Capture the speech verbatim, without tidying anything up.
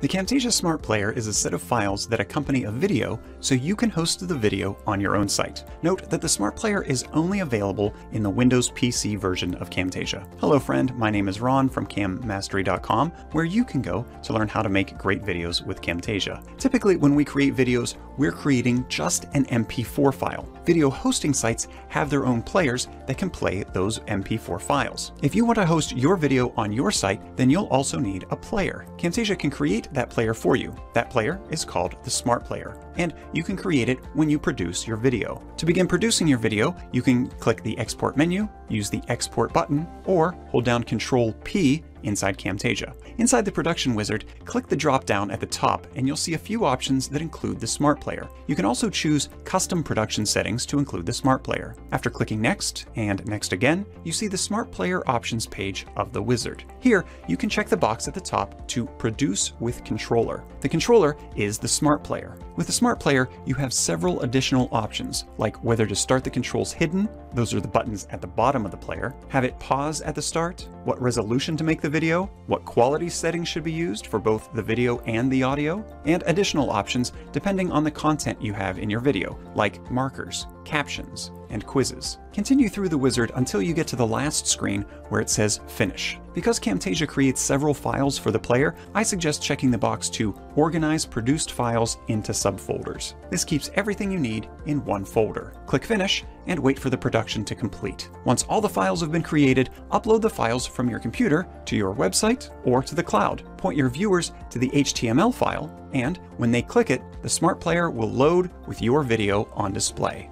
The Camtasia Smart Player is a set of files that accompany a video so you can host the video on your own site. Note that the Smart Player is only available in the Windows P C version of Camtasia. Hello friend, my name is Ron from cam mastery dot com, where you can go to learn how to make great videos with Camtasia. Typically when we create videos, we're creating just an M P four file. Video hosting sites have their own players that can play those M P four files. If you want to host your video on your site, then you'll also need a player. Camtasia can create that player for you. That player is called the Smart Player, and you can create it when you produce your video. To begin producing your video, you can click the Export menu, use the Export button, or hold down Ctrl P inside Camtasia. Inside the production wizard, click the drop-down at the top and you'll see a few options that include the Smart Player. You can also choose custom production settings to include the Smart Player. After clicking Next and Next again, you see the Smart Player options page of the wizard. Here, you can check the box at the top to Produce with Controller. The controller is the Smart Player. With the Smart Player, you have several additional options, like whether to start the controls hidden, those are the buttons at the bottom of the player, have it pause at the start, what resolution to make the video, what quality settings should be used for both the video and the audio, and additional options depending on the content you have in your video, like markers, captions, and quizzes. Continue through the wizard until you get to the last screen where it says Finish. Because Camtasia creates several files for the player, I suggest checking the box to Organize produced files into subfolders. This keeps everything you need in one folder. Click Finish and wait for the production to complete. Once all the files have been created, upload the files from your computer to your website or to the cloud. Point your viewers to the H T M L file, and when they click it, the Smart Player will load with your video on display.